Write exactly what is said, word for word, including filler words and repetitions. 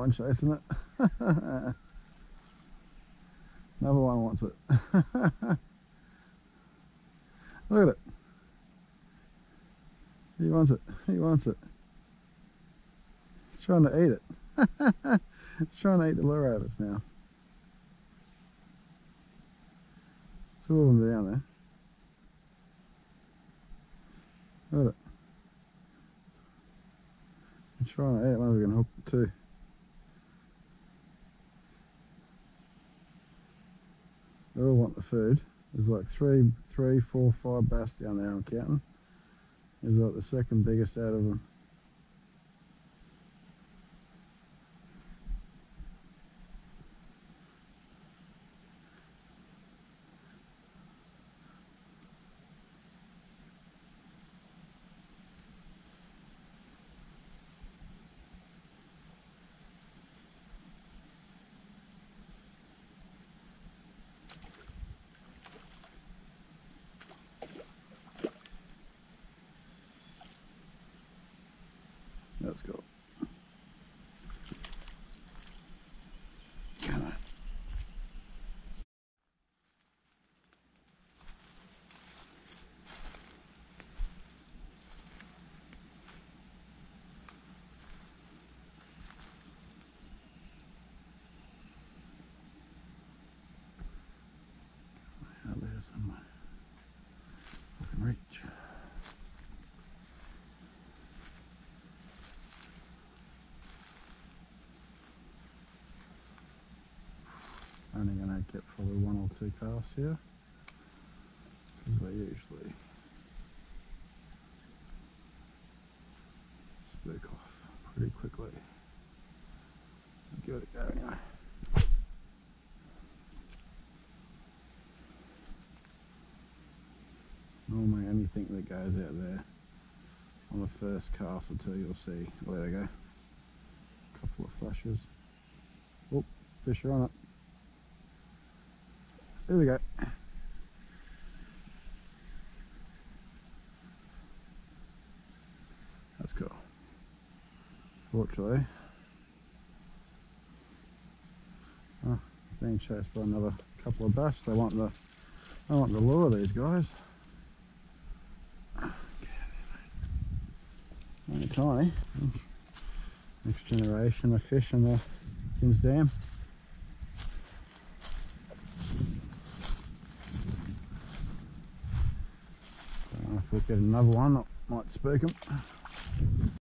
one chasing it. Another one wants it. Look at it. He wants it. He wants it. It's trying to eat it. It's trying to eat the lure out of its mouth. Two of them down there. Look at it. I'm trying to eat it. Maybe we can hook the two. They all want the food. There's like three, three, four, five bass down there I'm counting. He's like the second biggest out of them. Let's go. Come on. Out there somewhere. I can reach. Only going to get probably one or two casts here, because they usually spook off pretty quickly. I'll give it a go anyway. Normally anything that goes out there on the first cast or two you'll see, well, there we go, a couple of flashes. Oh, fish are on it. There we go. That's cool. Fortunately, oh, being chased by another couple of bass. They want the, they want the lure. These guys. Only tiny. Next generation of fish in the Kim's Dam. If we get another one, that might spook them.